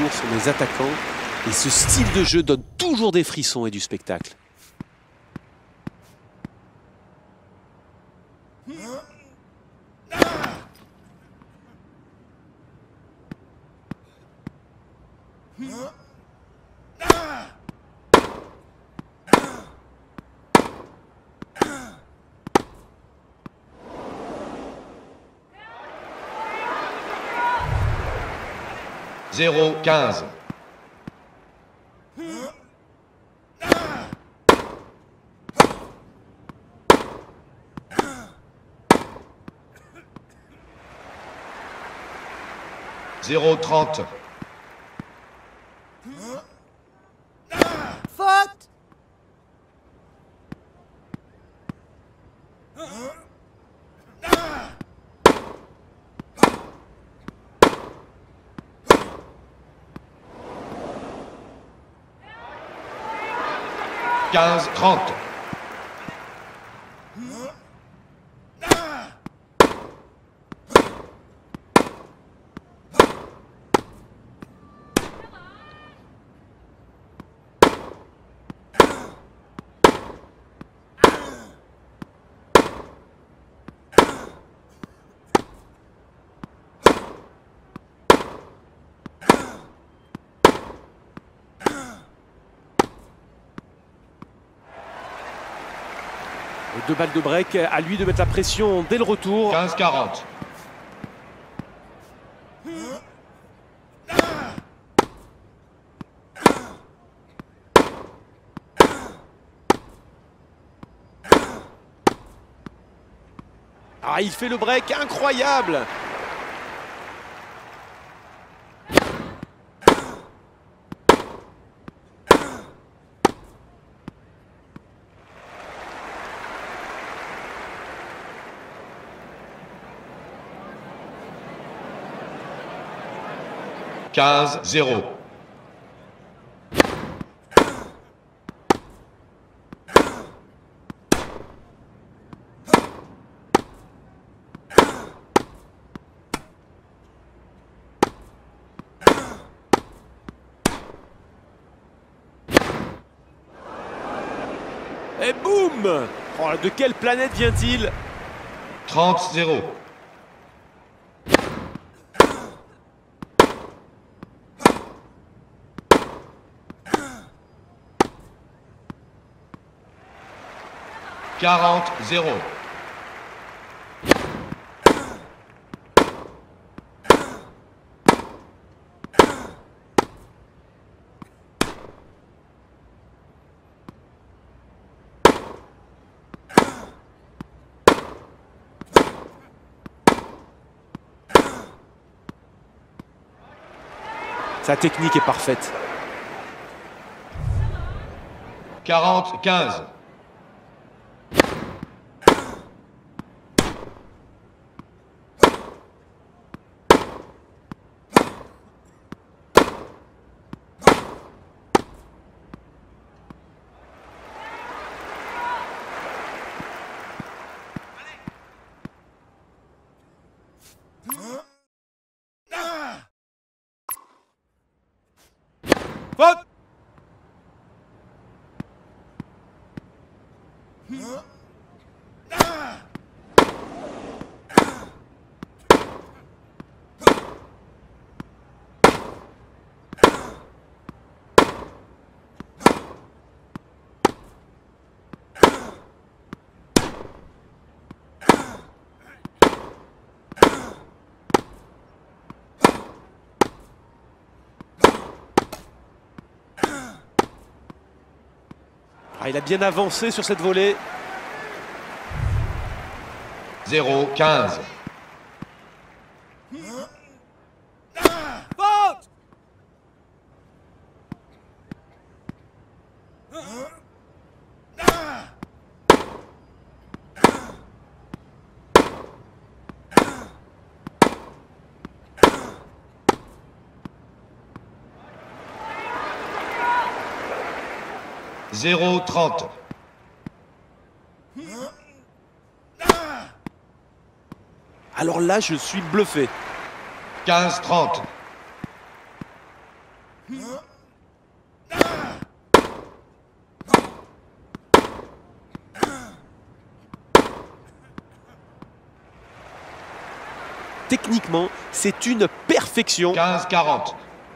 retour sont des attaquants et ce style de jeu donne toujours des frissons et du spectacle. Zéro 15. Zéro 30. Faute. Quinze 30. Deux balles de break, à lui de mettre la pression dès le retour. 15 40. Ah, il fait le break incroyable. Quinze 0. Et boum! Oh, de quelle planète vient-il? 30 0. Quarante 0. Sa technique est parfaite. 40 15. Faute! Ah, il a bien avancé sur cette volée. 0 15. Faute! Zéro 30. Alors là, je suis bluffé. 15 30. Techniquement, c'est une perfection. 15-40.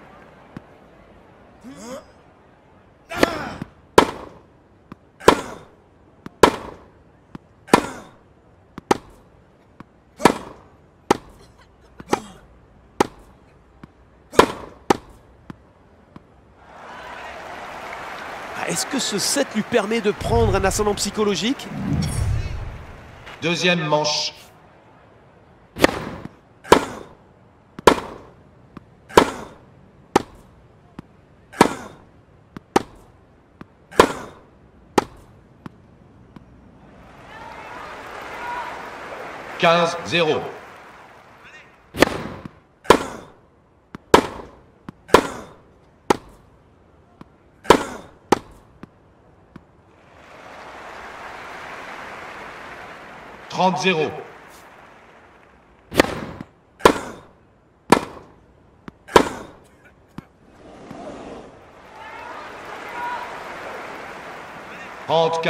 Est-ce que ce set lui permet de prendre un ascendant psychologique? Deuxième manche. « 15-0. « 30-0. » « 30-15. »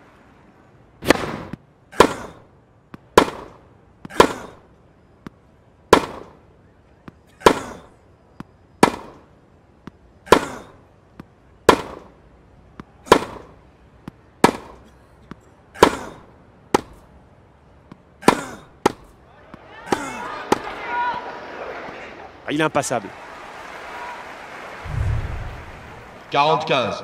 Il est impassable. 40-15.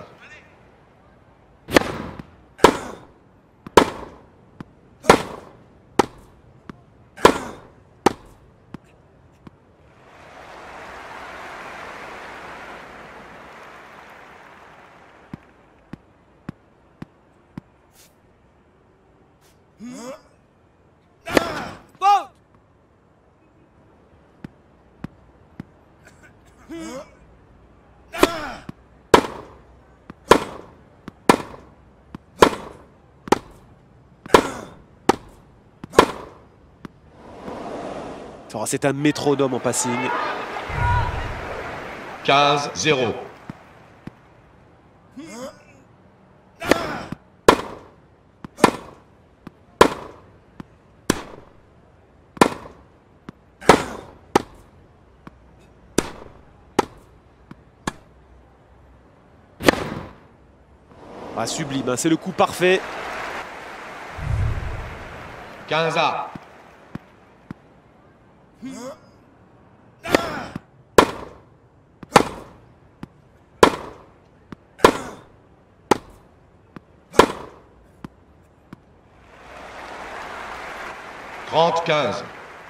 C'est un métronome en passing. 15-0. Sublime, hein, c'est le coup parfait. 15-A. « 30-15. »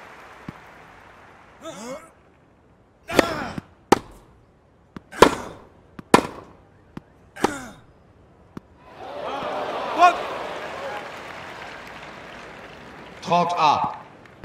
« 30-A. »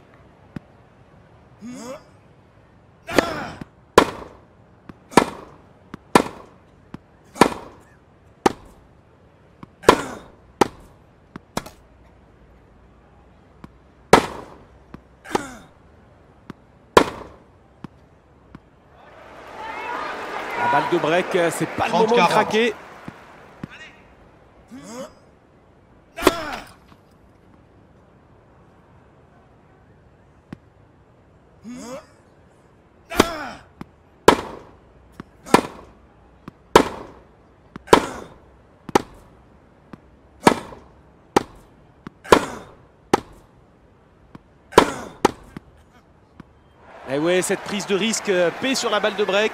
La balle de break, c'est pas le 30, moment de 40. craquer. Et ouais, cette prise de risque paie sur la balle de break.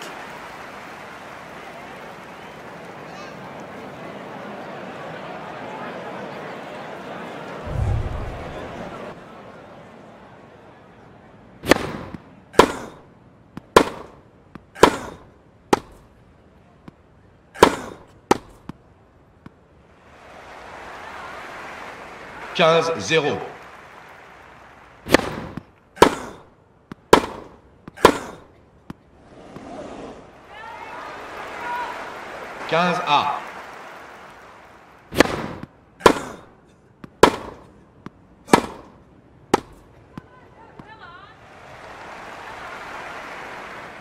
« 15-0. » 15-A. « 30-15. »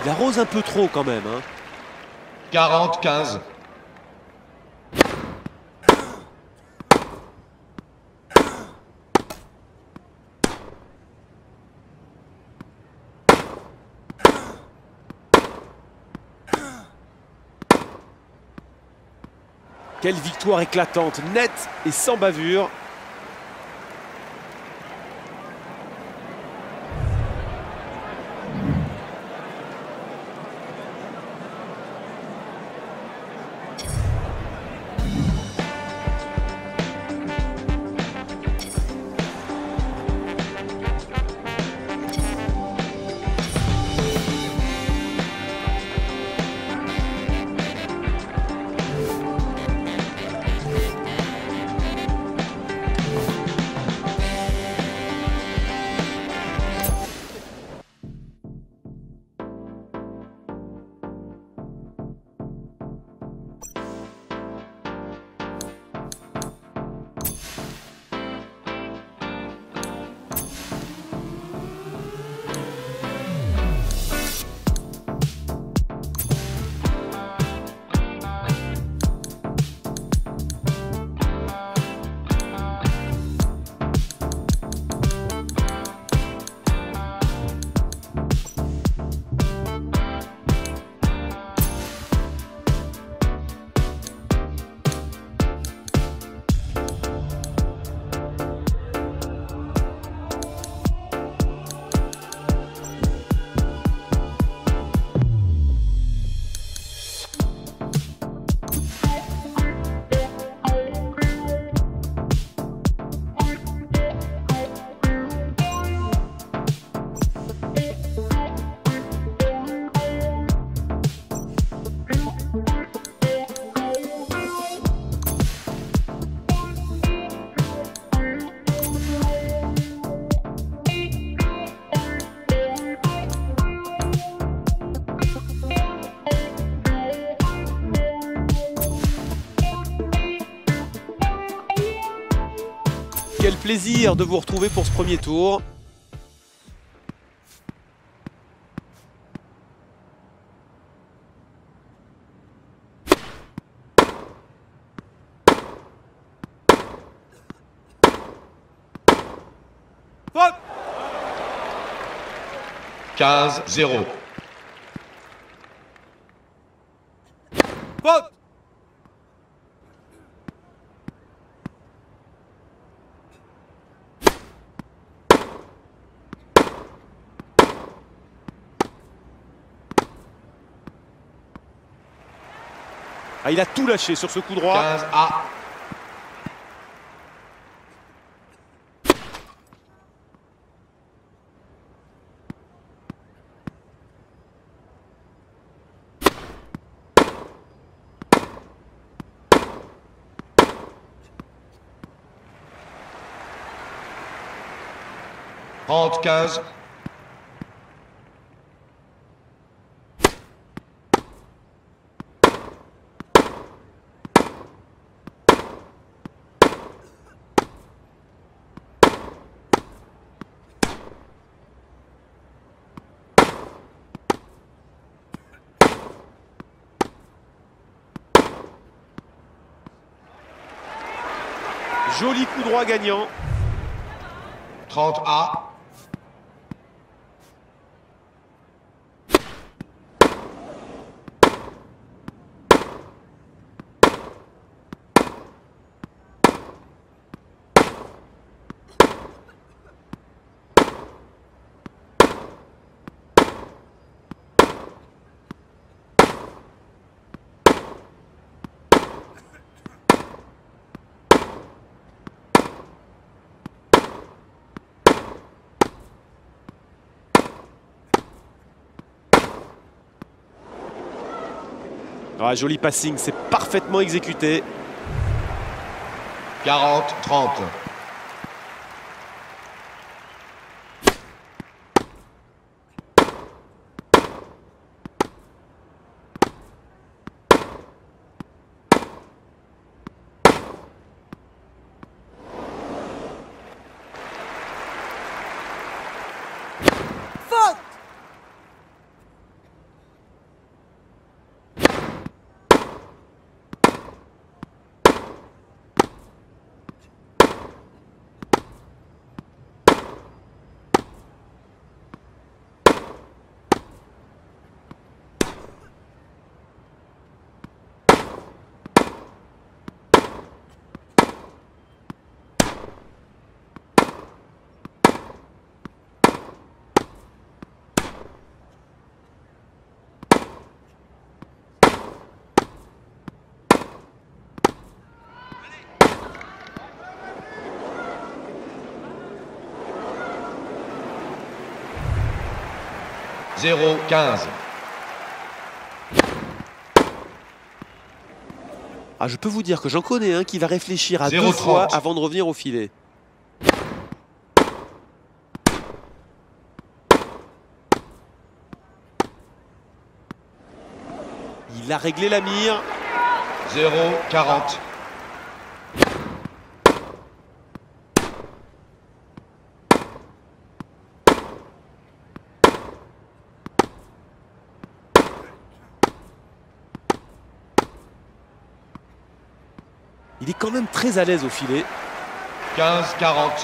Il arrose un peu trop quand même. 40-15. Quelle victoire éclatante, nette et sans bavure. Quel plaisir de vous retrouver pour ce premier tour. Hop 15-0. Hop Ah, il a tout lâché sur ce coup droit. 15-A. Trente 15. Joli coup droit gagnant. 30-A. Ah, joli passing, c'est parfaitement exécuté. 40-30. 0-15. Ah, je peux vous dire que j'en connais un qui va réfléchir à 0,30. 2 fois avant de revenir au filet. Il a réglé la mire. 0-40. Il est quand même très à l'aise au filet. 15-40.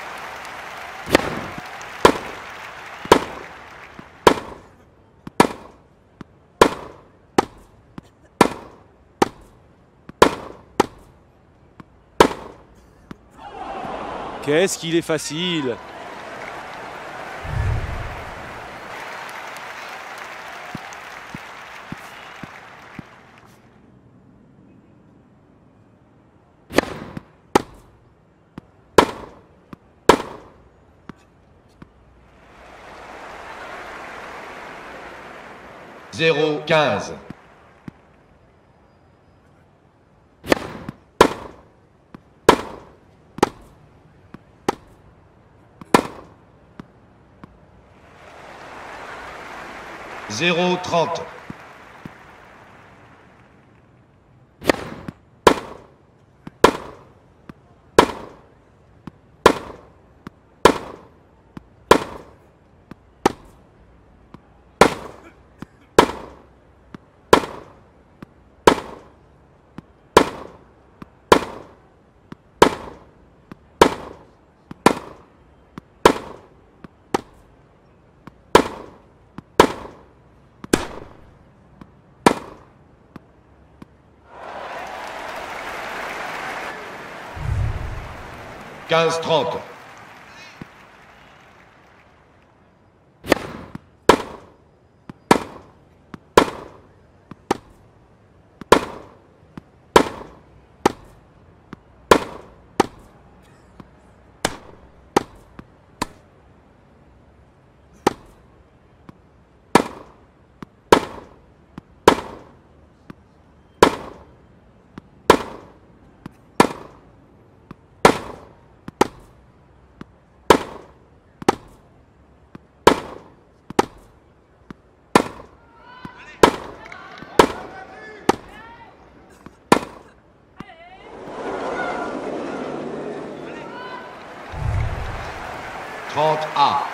Qu'est-ce qu'il est facile! Zéro 15. Zéro 30. Quinze 30. Trente A.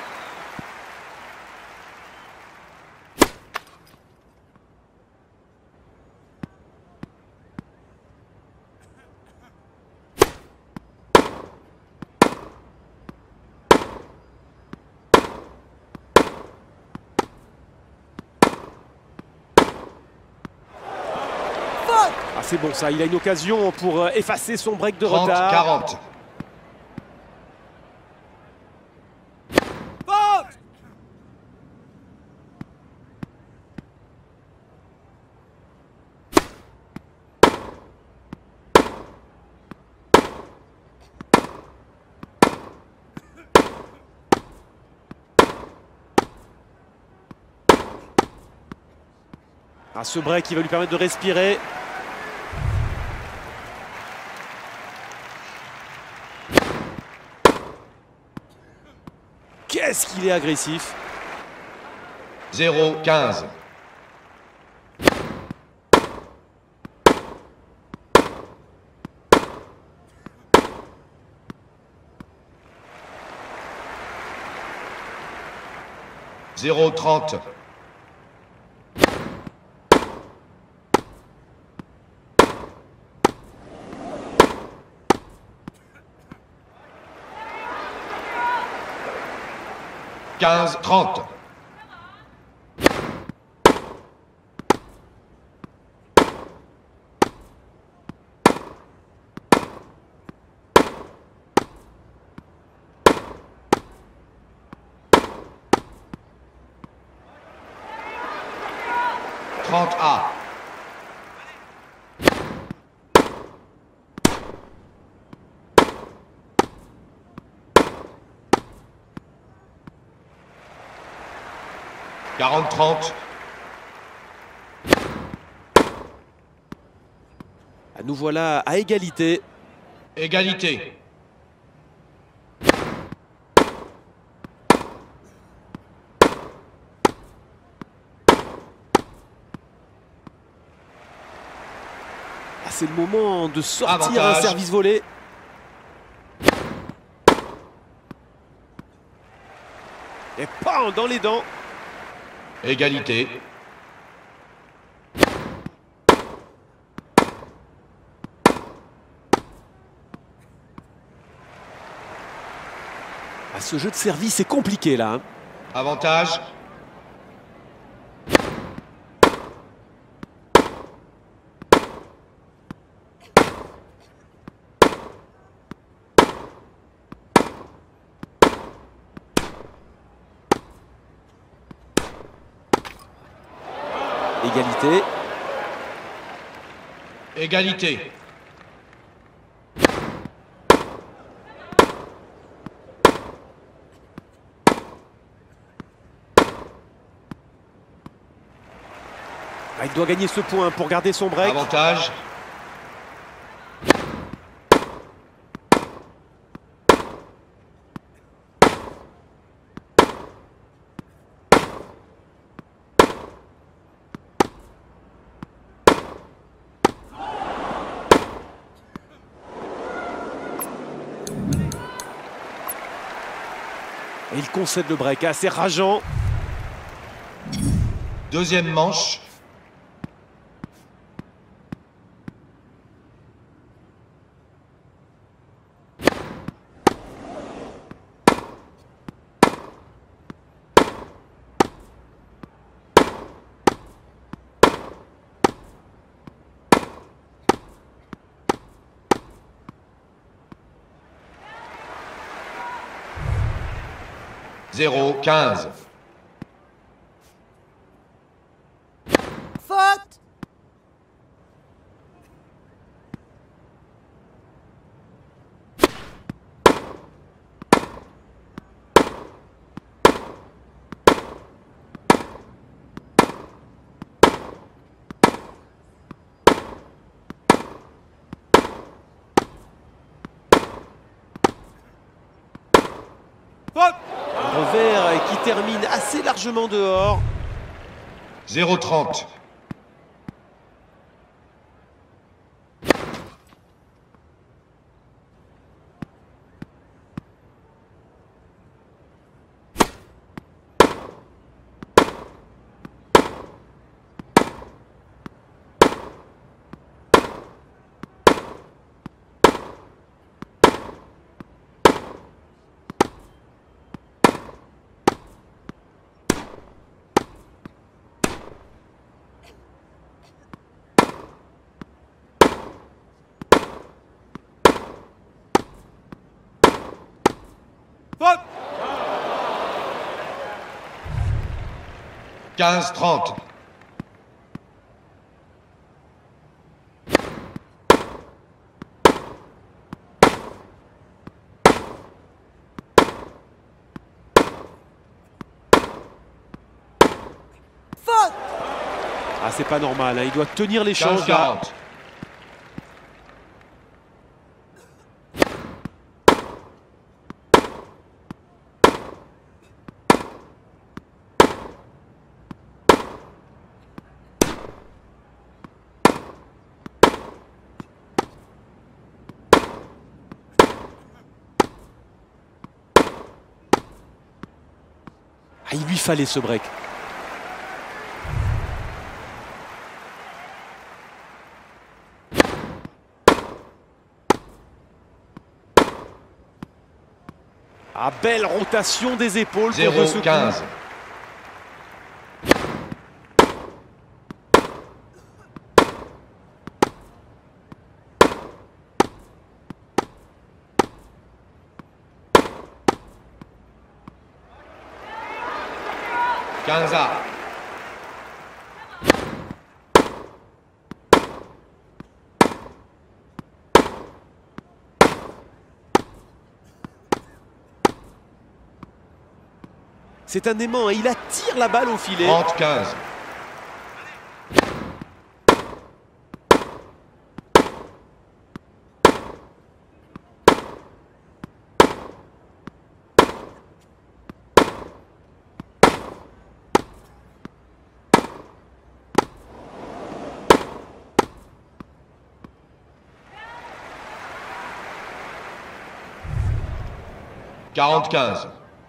Ah, c'est bon ça, il a une occasion pour effacer son break de 30 retard. 40. Ah, ce break qui va lui permettre de respirer. Qu'est-ce qu'il est agressif! Zéro 15. Zéro 30. Quinze 30. Trente A. 40-30. Nous voilà à égalité. Égalité. C'est le moment de sortir Avantage. un service volé. Et pas dans les dents. Égalité. Ce jeu de service est compliqué là. Avantage. Égalité. Égalité. Il doit gagner ce point pour garder son break. Avantage. Et il concède le break, assez rageant. Deuxième manche. Zéro 15. Faute. Un revers qui termine assez largement dehors. 0-30. Faute. 15-30. Faute. C'est pas normal, hein. Il doit tenir l'échange là. 15-40. Il lui fallait ce break. Belle rotation des épaules contre ce coup. 0-15. Quinze-A. C'est un aimant, et il attire la balle au filet. 30-15. Quarante-quinze.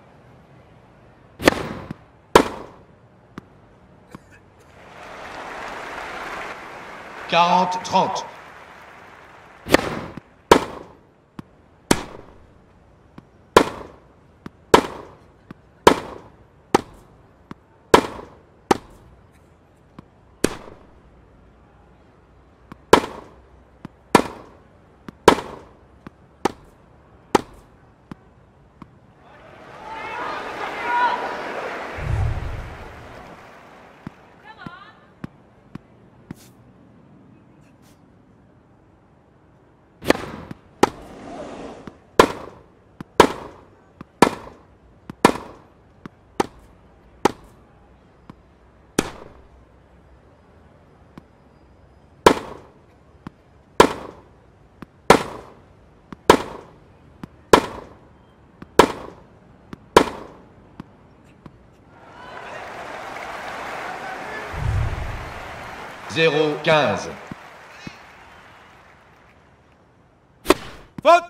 40-30. 0-15. Faute!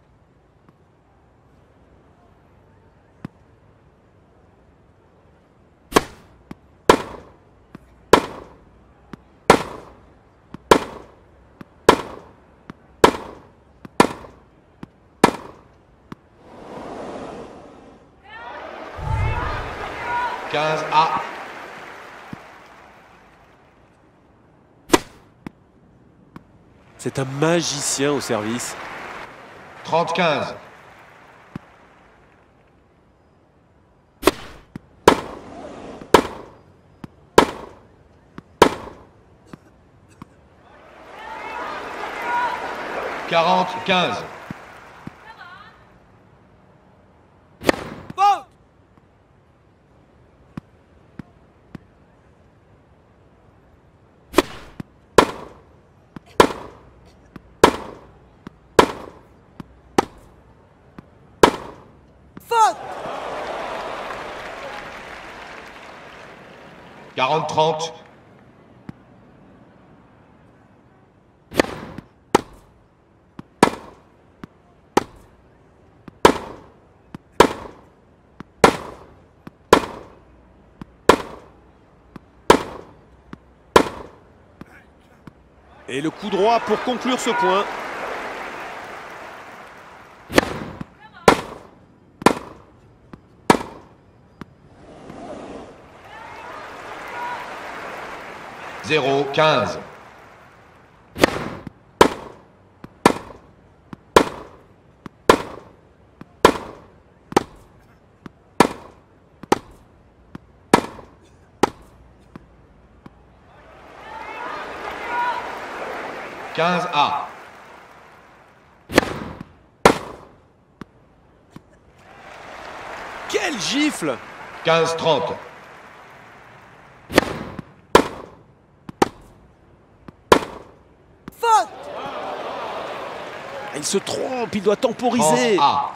Quinze à. C'est un magicien au service. 30-15. 40-15. Faute! Faute! 40-30. Et le coup droit pour conclure ce point. Zéro 15. 15 à. Quelle gifle! 15-30. Faute! Il se trompe, il doit 30 temporiser. à.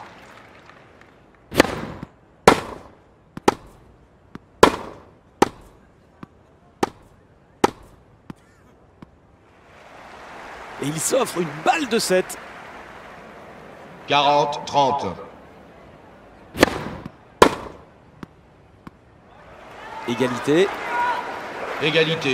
Et il s'offre une balle de 7. 40-30. Égalité. Égalité.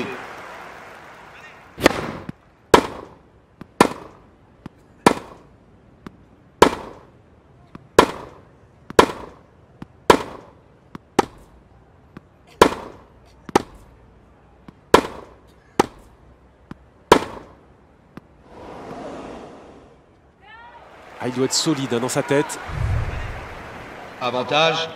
Ah, il doit être solide hein, dans sa tête. Avantage.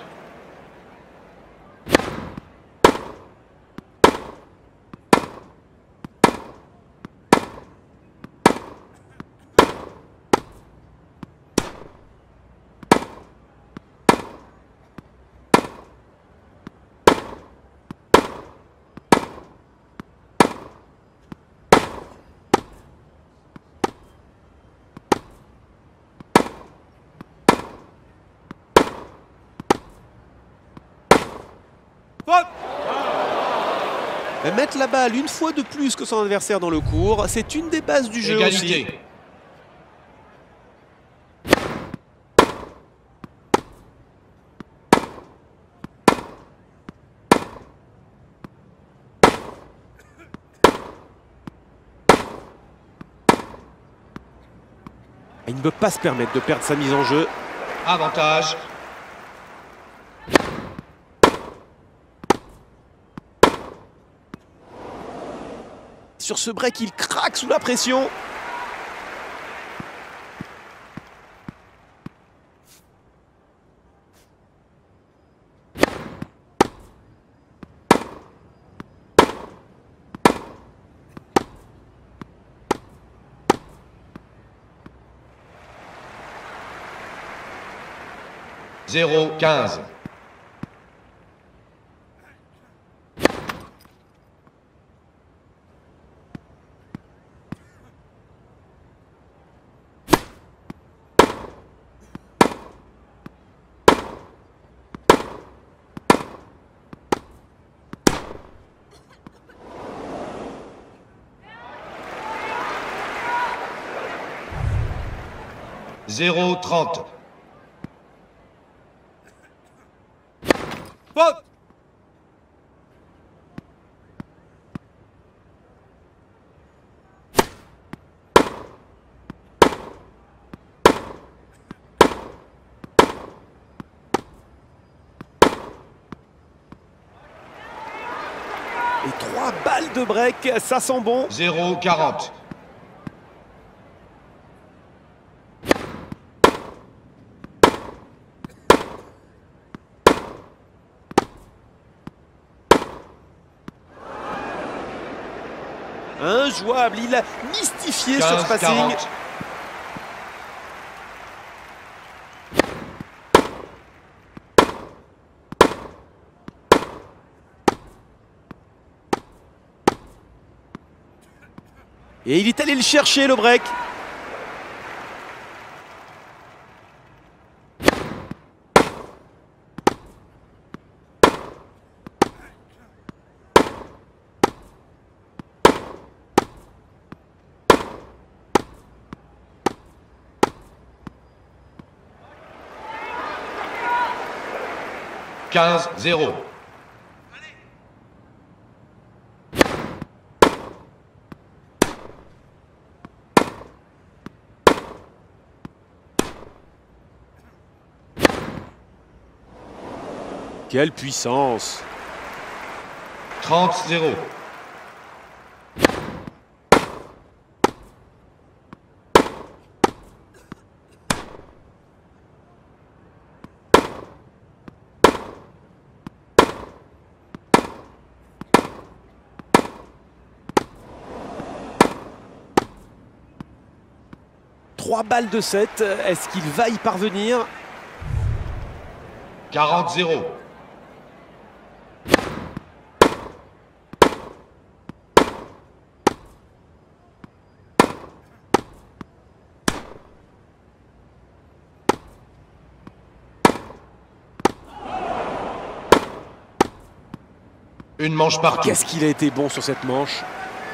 Mettre la balle une fois de plus que son adversaire dans le court, c'est une des bases du jeu aussi. Égalité. Il ne peut pas se permettre de perdre sa mise en jeu. Avantage. Sur ce break, il craque sous la pression. « 0-15. 0-15. Zéro 30. Faute. Et 3 balles de break, ça sent bon. 0 40. Injouable, il a mystifié 15, sur ce passing. 40. Et il est allé le chercher, le break. « 15-0. » Quelle puissance! 30-0. Trois balles de 7, est-ce qu'il va y parvenir? 40-0. Une manche partout. Qu'est-ce qu'il a été bon sur cette manche?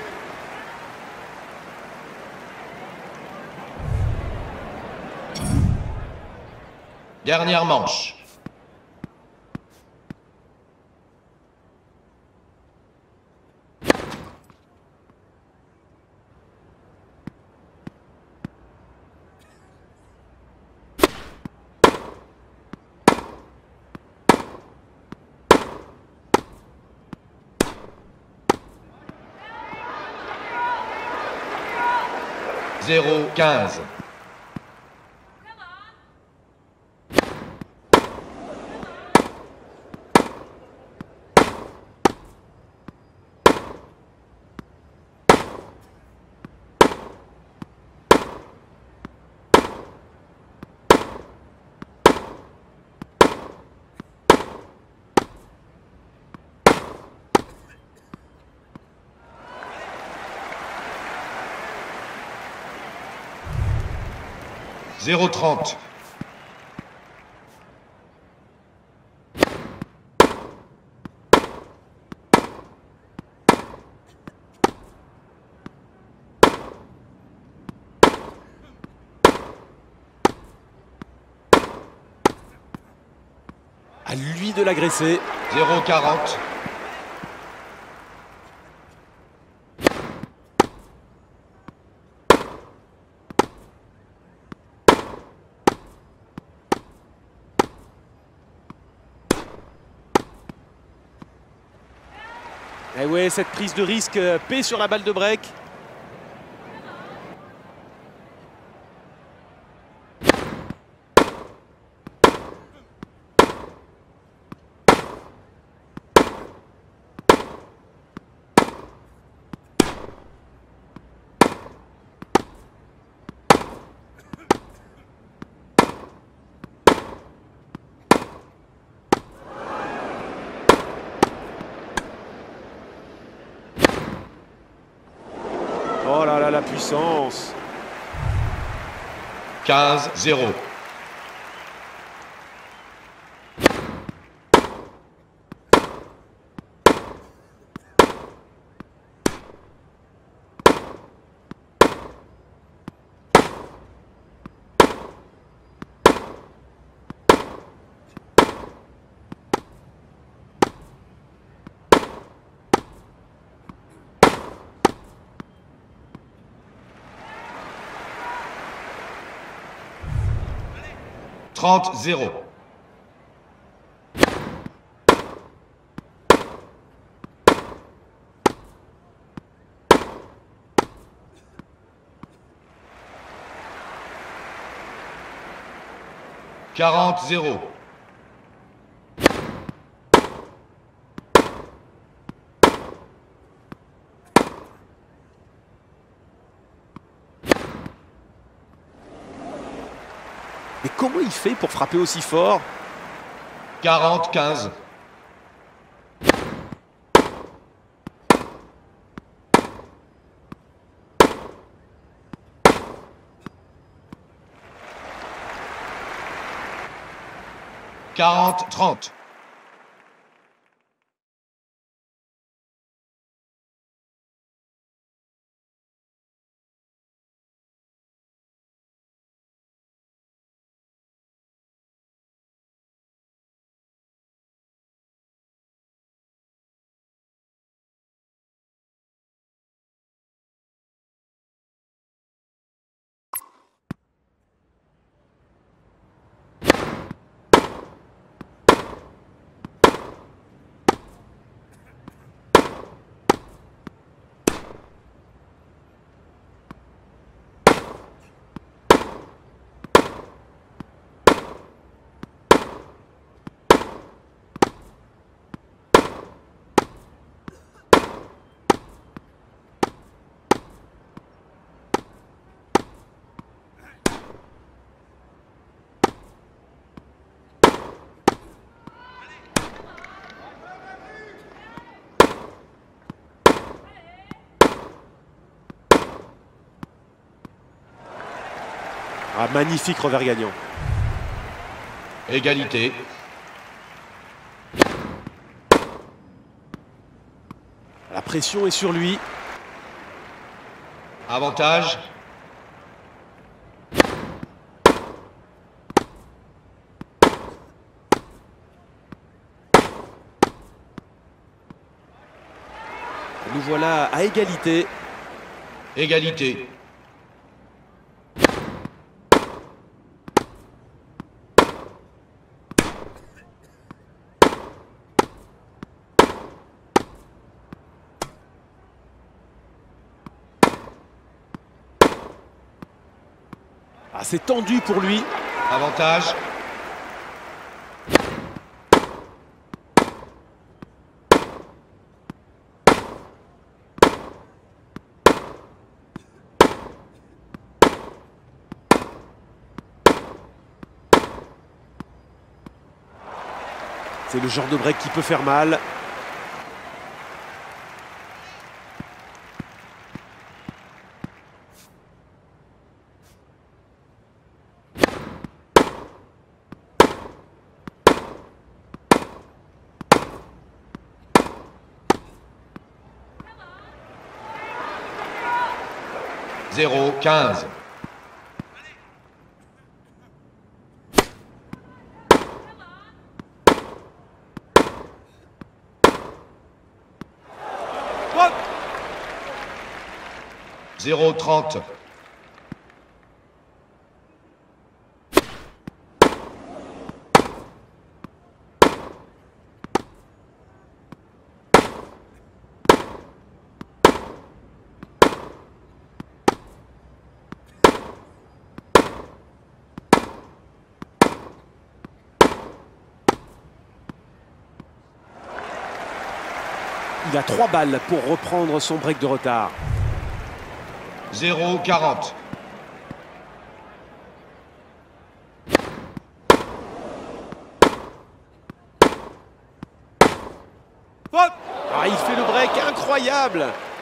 Dernière manche. Zéro 15. Zéro 30. À lui de l'agresser. 0,40. Et ouais, cette prise de risque paie sur la balle de break. Oh là là, la puissance. 15-0. Trente 0. Quarante 0. Mais comment il fait pour frapper aussi fort? 40-15. Quarante 30. Ah, magnifique revers gagnant. Égalité. La pression est sur lui. Avantage. Nous voilà à égalité. Égalité. Ah, c'est tendu pour lui. Avantage. C'est le genre de break qui peut faire mal. Zéro 15. 0,30. Il a 3 balles pour reprendre son break de retard. 0,40. Hop! Ah, il fait le break incroyable.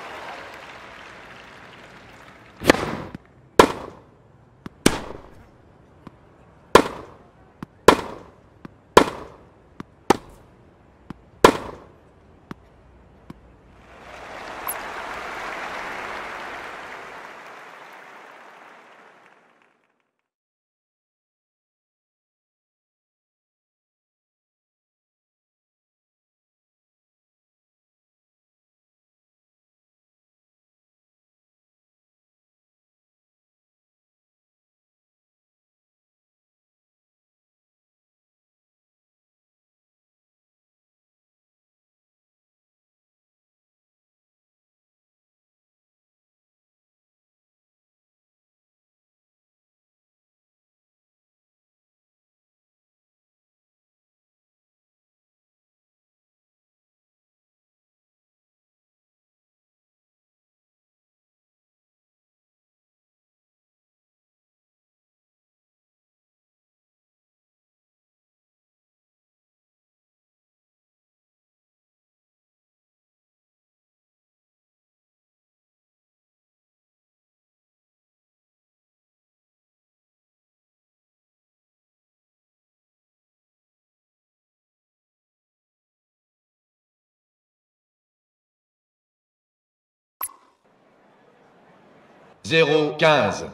Zéro 15.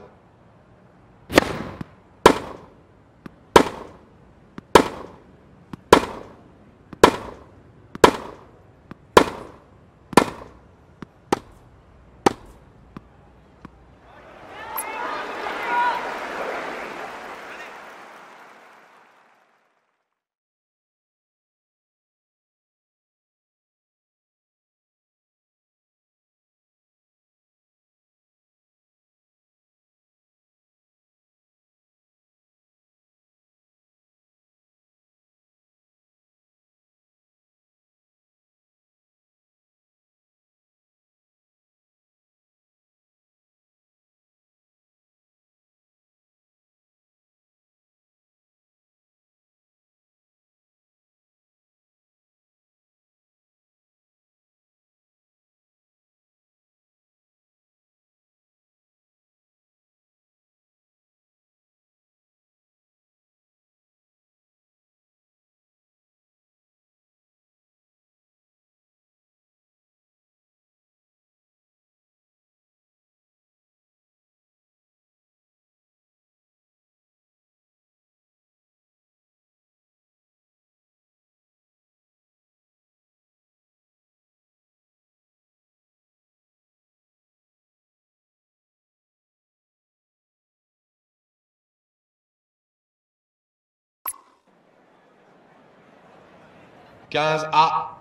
Quinze A.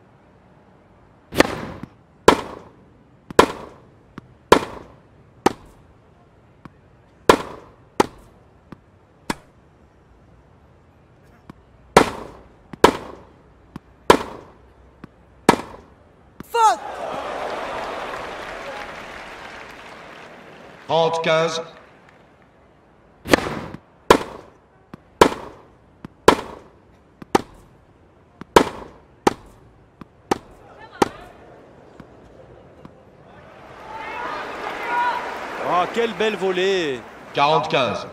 Faute! 30 15. Oh, quelle belle volée! 40 15.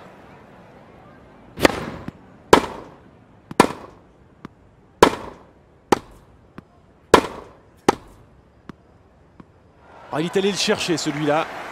Oh, il est allé le chercher celui-là.